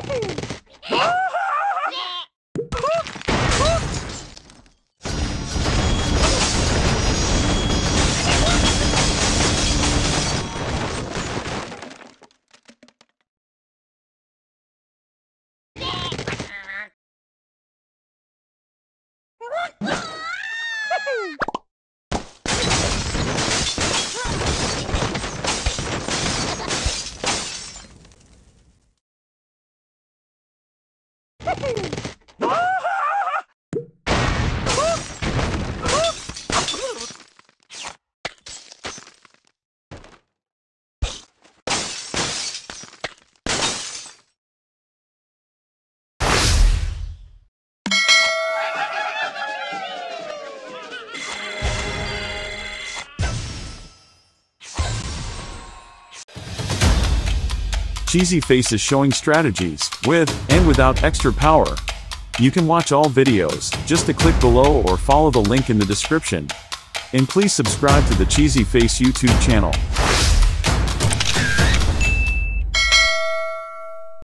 Cheesy Face is showing strategies, with and without extra power. You can watch all videos, just to click below or follow the link in the description. And please subscribe to the Cheesy Face YouTube channel.